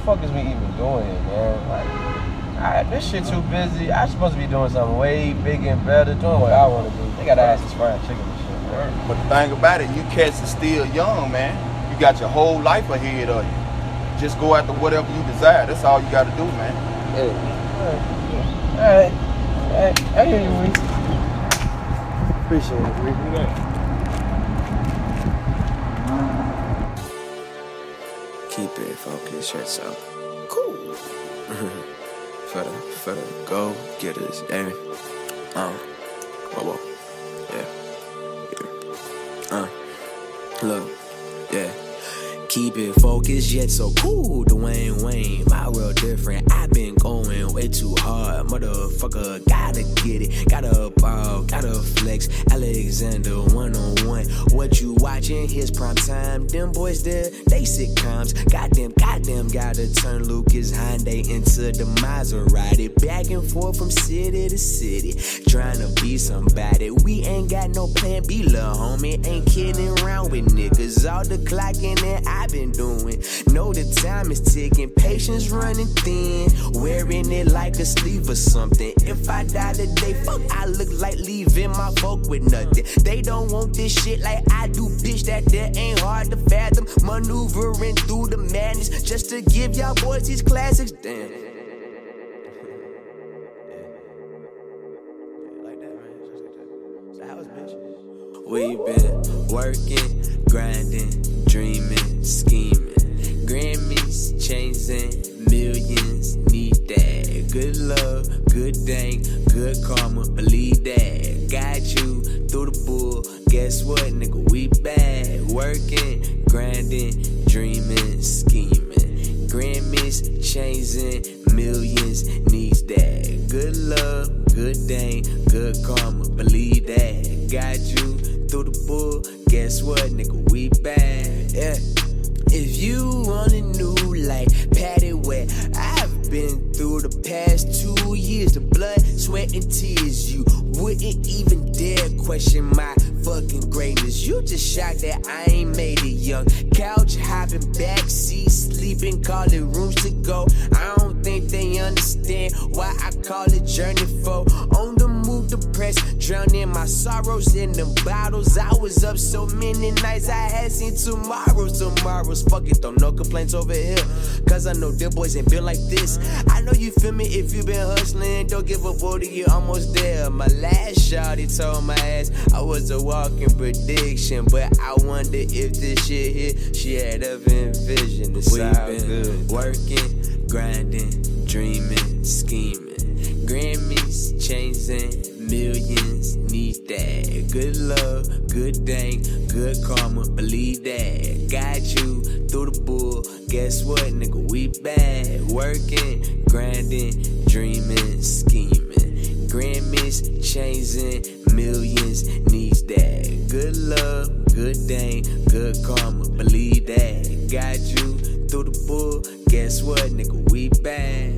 fuck is we even doing here, man? Like, this shit too busy. I'm supposed to be doing something way bigger and better, doing what I want to do. They gotta ask this fried chicken and shit, man. But the thing about it, you cats are still young, man. You got your whole life ahead of you. Just go after whatever you desire. That's all you gotta do, man. Alright. I hear you, Reese. Appreciate it, Reese. Keep it focused, shit so cool. for the go getters, yeah. Whoa, yeah. Look, yeah. Keep it focused, yet so cool. Dwayne Wayne, my world different. I've been going way too hard, motherfucker. Gotta get it, gotta ball, gotta flex. Alexander 1-on-1. What you watching? Here's prime time. Them boys there, they sitcoms. Goddamn, gotta turn Lucas Hyundai into the Maserati. Back and forth from city to city, trying to be somebody. We ain't got no plan B, lil' homie. Ain't kidding around with niggas. All the clocking and I've been doing. Know the time is ticking, patience running thin. Wearing it like a sleeve or something. If I die today, fuck, I look like leaving my folk with nothing. They don't want this shit like I do, bitch. That there ain't hard to fathom. Maneuvering through the madness just to give y'all boys these classics. Damn. We've been working, grinding, dreaming, scheming. Grammys, chasing, millions, need that. Good love, good dang, good karma, believe that. Got you through the bull, guess what, nigga, we bad. Working, grinding, dreaming, scheming. Grammys, chasing, millions, needs that. Good love, good dang, good karma, believe that. Got you through the bull, guess what, nigga, we bad, yeah. If you want a new life, Patty Wet, I've been through the past 2 years, the blood, sweat, and tears. You wouldn't even dare question my fucking greatness. You just shocked that I ain't made it young. Couch hopping, backseat sleeping, call it rooms to go. I don't think they understand why I call it journey for. On the move, depressed, drowning my sorrows in them bottles. I was up so many nights, I had seen tomorrows. Fuck it, though, no complaints over here. Cause I know them boys ain't been like this. I know you feel me if you been hustling. Don't give up, 40, you're almost there. My last shawty told my ass I was a walking prediction. But I wonder if this shit here, she had ever envisioned. It's all good. Working, grinding, dreaming, scheming. Grammys, chasing, millions, need that. Good love, good dang, good karma, believe that. Got you through the bull, guess what, nigga, we bad. Working, grinding, dreaming, scheming. Grammys, chasing, millions, needs that. Good love, good dang, good karma, believe that. Got you through the bull, guess what, nigga, we bad.